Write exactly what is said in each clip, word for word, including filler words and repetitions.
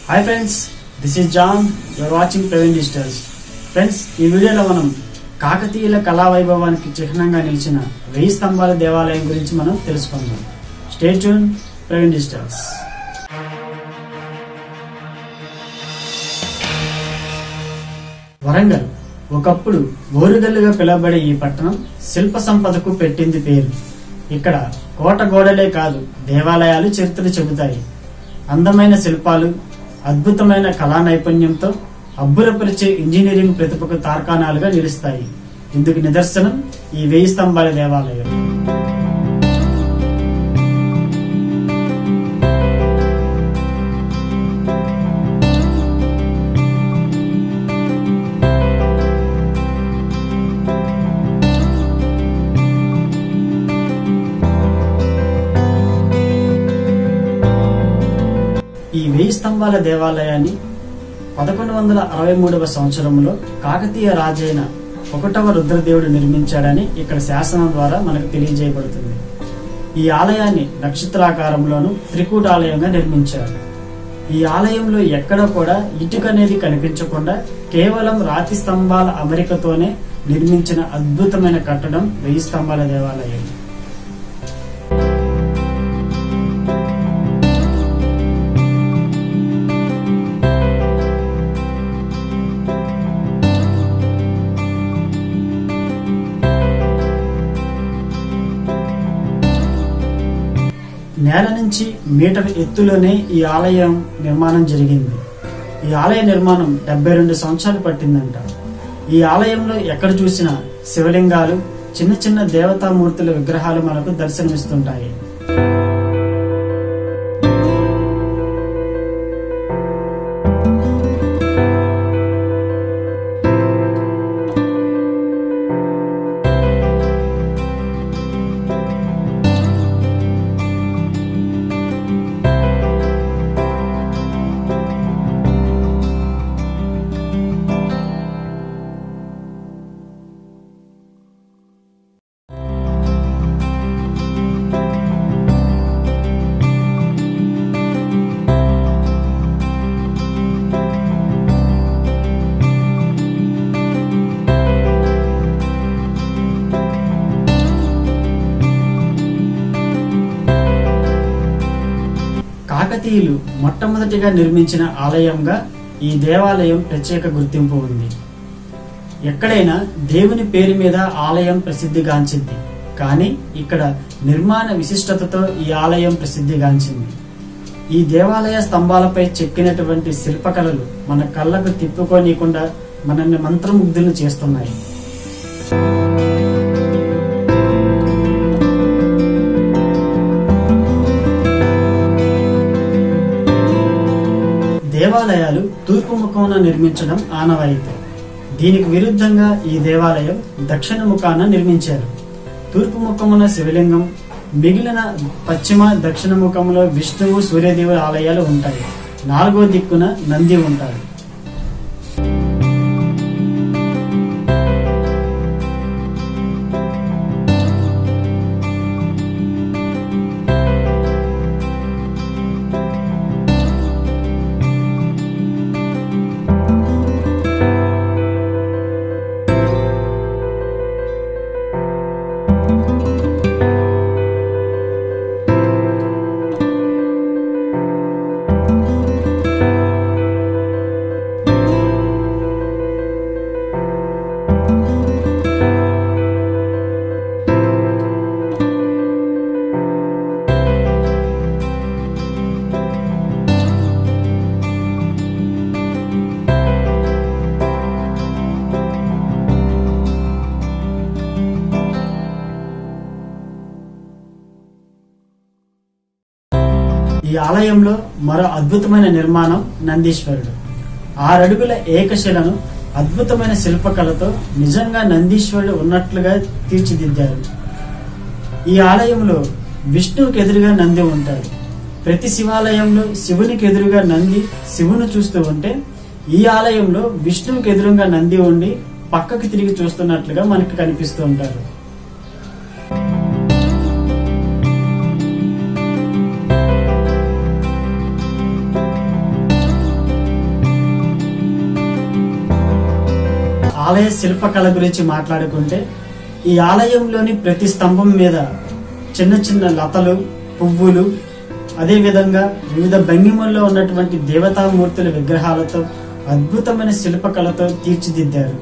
Hi friends, this is John. You are watching Praveen Digitals. Friends, ఈ వీడియోలో మనం కాకతీయుల కళా వైభవానికి చిహ్నంగా నిలిచిన వెయ్యి స్తంభాల దేవాలయం గురించి మనం తెలుసుకుందాం. Stay tuned, Praveen Digitals. Warangal ఒకప్పుడు ఓరుగల్లుగా పిలువబడే ఈ పట్టణం శిల్ప సంపదకు పెట్టింది పేరు. ఇక్కడ కోట గోడలే కాదు, దేవాలయాలు చరిత్ర చెబుతాయి. అందమైన శిల్పాలు, అద్భుతమైన కళా నైపుణ్యంతో అబ్బురపరిచే ఇంజనీరింగ్ ప్రతిభకు తార్కాణాలుగా నిలుస్తాయి. ఇందుకు నిదర్శనం ఈ వెయ్యి స్తంభాల దేవాలయం. ఈ వెయ్యి స్తంభాల దేవాలయాన్ని పదకొండు వందల అరవై మూడవ సంవత్సరంలో కాకతీయ రాజైన ఒకటవ రుద్రదేవుడు నిర్మించాడని ఇక్కడ శాసనం ద్వారా మనకు తెలియజేయబడుతుంది. ఈ ఆలయాన్ని నక్షత్రాకారంలోను త్రికూటాలయంగా నిర్మించారు. ఈ ఆలయంలో ఎక్కడ కూడా ఇటుక అనేది కనిపించకుండా కేవలం రాతి స్తంభాల అమరికతోనే నిర్మించిన అద్భుతమైన కట్టడం వెయ్యి స్తంభాల దేవాలయం. నేల నుంచి మీటర్ ఎత్తులోనే ఈ ఆలయం నిర్మాణం జరిగింది. ఈ ఆలయ నిర్మాణం డెబ్బై రెండు సంవత్సరాలు పట్టిందంట. ఈ ఆలయంలో ఎక్కడ చూసినా శివలింగాలు, చిన్న చిన్న దేవతామూర్తుల విగ్రహాలు మనకు దర్శనమిస్తుంటాయి. కాకతీయులు మొట్టమొదటిగా నిర్మించిన ఆలయంగా ఈ దేవాలయం ప్రత్యేక గుర్తింపు ఉంది. ఎక్కడైనా దేవుని పేరు మీద ఆలయం ప్రసిద్ధిగాంచింది, కానీ ఇక్కడ నిర్మాణ విశిష్టతతో ఈ ఆలయం ప్రసిద్ధిగాంచింది. ఈ దేవాలయ స్తంభాలపై చెక్కినటువంటి శిల్పకళలు మన కళ్ళకు తిప్పుకోనీయకుండా మనల్ని మంత్రముగ్ధులు చేస్తున్నాయి. దేవాలయాలు తూర్పు ముఖాన నిర్మించడం ఆనవాయితీ. దీనికి విరుద్ధంగా ఈ దేవాలయం దక్షిణ ముఖాన నిర్మించారు. తూర్పు ముఖమున శివలింగం, మిగిలిన పశ్చిమ దక్షిణ ముఖంలో విష్ణువు, సూర్యదేవుల ఆలయాలు ఉంటాయి. నాలుగో దిక్కున నంది ఉంటాడు. ఈ ఆలయంలో మరో అద్భుతమైన నిర్మాణం నందీశ్వరుడు. ఆరడుగుల ఏకశిలను అద్భుతమైన శిల్పకళతో నిజంగా నందీశ్వరుడు ఉన్నట్లుగా తీర్చిదిద్దారు. ఈ ఆలయంలో విష్ణువుకి ఎదురుగా నంది ఉంటాడు. ప్రతి శివాలయంలో శివునికి ఎదురుగా నంది శివును చూస్తూ ఉంటే, ఈ ఆలయంలో విష్ణువుకి ఎదురుగా నంది ఉండి పక్కకు తిరిగి చూస్తున్నట్లుగా మనకు కనిపిస్తూ ఉంటారు. ఆలయ శిల్పకళ గురించి మాట్లాడుకుంటే ఈ ఆలయంలోని ప్రతి స్తంభం మీద చిన్న చిన్న లతలు, పువ్వులు, అదే విధంగా వివిధ భంగిమల్లో ఉన్నటువంటి దేవతామూర్తుల విగ్రహాలతో అద్భుతమైన శిల్పకళతో తీర్చిదిద్దారు.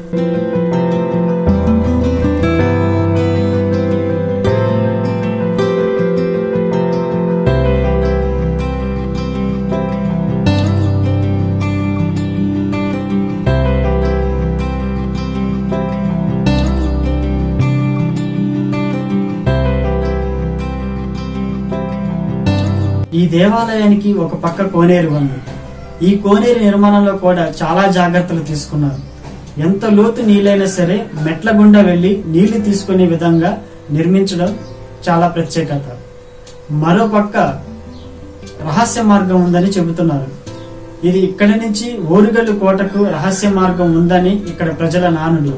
ఈ దేవాలయానికి ఒక పక్క కోనేరు ఉంది. ఈ కోనేరు నిర్మాణంలో కూడా చాలా జాగ్రత్తలు తీసుకున్నారు. ఎంత లోతు నీళ్ళైనా సరే మెట్ల గుండా వెళ్లి నీళ్లు తీసుకునే విధంగా నిర్మించడం చాలా ప్రత్యేకత. మరో పక్క రహస్య మార్గం ఉందని చెబుతున్నారు. ఇది ఇక్కడి నుంచి ఓరుగల్లు కోటకు రహస్య మార్గం ఉందని ఇక్కడ ప్రజల నానుడి.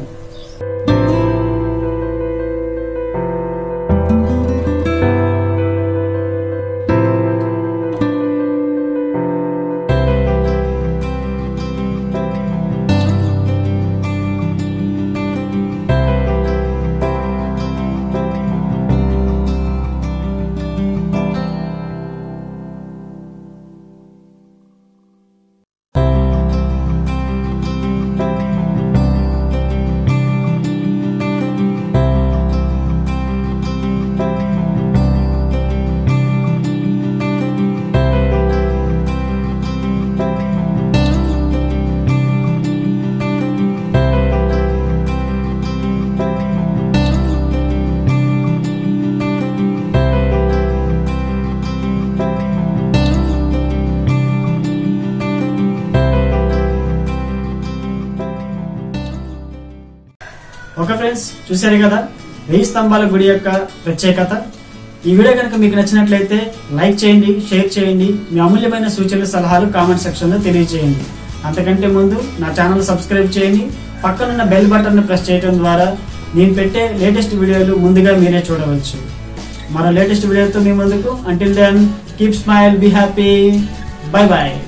ఓకే ఫ్రెండ్స్, చూశారు కదా వెయ్యి స్తంభాల గుడి యొక్క ప్రత్యేకత. ఈ వీడియో కనుక మీకు నచ్చినట్లయితే లైక్ చేయండి, షేర్ చేయండి, మీ అమూల్యమైన సూచనలు, సలహాలు కామెంట్ సెక్షన్ లో తెలియజేయండి. అంతకంటే ముందు నా ఛానల్ సబ్స్క్రైబ్ చేయండి. పక్కనున్న బెల్ బటన్ ప్రెస్ చేయడం ద్వారా నేను పెట్టే లేటెస్ట్ వీడియోలు ముందుగా మీరే చూడవచ్చు. మరో లేటెస్ట్ వీడియోతో మీ ముందుకు. Until then keep smile, be happy, bye bye.